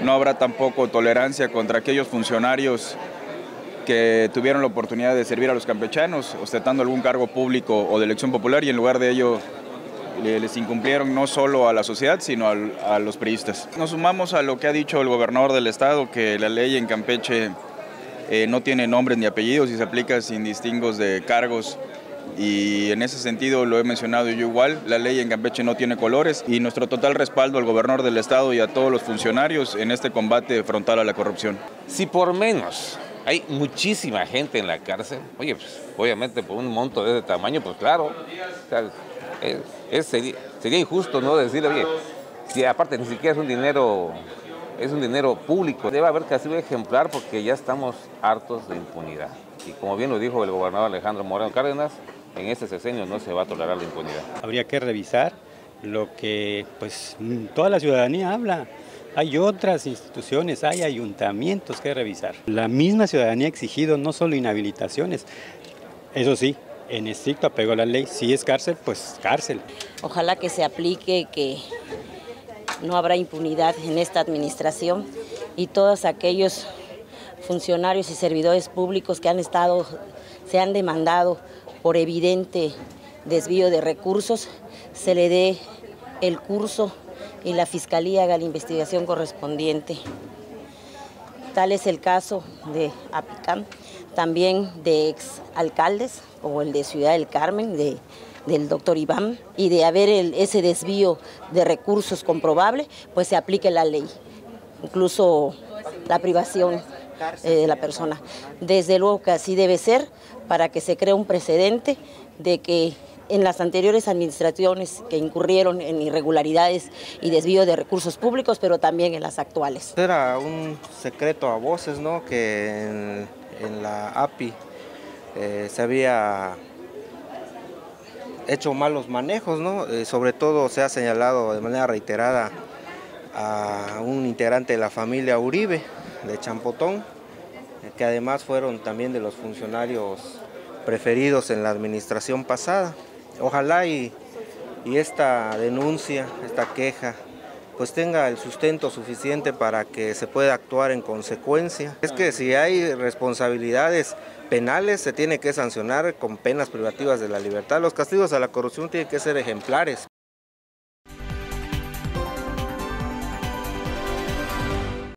no habrá tampoco tolerancia contra aquellos funcionarios que tuvieron la oportunidad de servir a los campechanos, ostentando algún cargo público o de elección popular, y en lugar de ello les incumplieron no solo a la sociedad, sino a los priistas. Nos sumamos a lo que ha dicho el gobernador del estado, que la ley en Campeche no tiene nombres ni apellidos y se aplica sin distingos de cargos. Y en ese sentido lo he mencionado yo igual, la ley en Campeche no tiene colores, y nuestro total respaldo al gobernador del estado y a todos los funcionarios en este combate frontal a la corrupción. Si por menos hay muchísima gente en la cárcel, oye, pues, obviamente por un monto de ese tamaño, pues claro, sería injusto no decir, oye, si aparte ni siquiera es un dinero público, debe haber castigo ejemplar porque ya estamos hartos de impunidad. Y como bien lo dijo el gobernador Alejandro Moreno Cárdenas, en este sexenio no se va a tolerar la impunidad. Habría que revisar lo que pues toda la ciudadanía habla. Hay otras instituciones, hay ayuntamientos que revisar. La misma ciudadanía ha exigido no solo inhabilitaciones, eso sí, en estricto apego a la ley. Si es cárcel, pues cárcel. Ojalá que se aplique, que no habrá impunidad en esta administración, y todos aquellos funcionarios y servidores públicos que se han demandado por evidente desvío de recursos, se le dé el curso y la Fiscalía haga la investigación correspondiente. Tal es el caso de Apicam, también de exalcaldes, como el de Ciudad del Carmen, del doctor Iván, y de haber ese desvío de recursos comprobable, pues se aplique la ley, incluso la privación de la persona. Desde luego que así debe ser, para que se cree un precedente de que en las anteriores administraciones que incurrieron en irregularidades y desvío de recursos públicos, pero también en las actuales. Era un secreto a voces, ¿no?, que en la API se había hecho malos manejos, ¿no? Sobre todo se ha señalado de manera reiterada a un integrante de la familia Uribe, de Champotón, que además fueron también de los funcionarios preferidos en la administración pasada. Ojalá y esta denuncia, esta queja, pues tenga el sustento suficiente para que se pueda actuar en consecuencia. Es que si hay responsabilidades penales, se tiene que sancionar con penas privativas de la libertad. Los castigos a la corrupción tienen que ser ejemplares.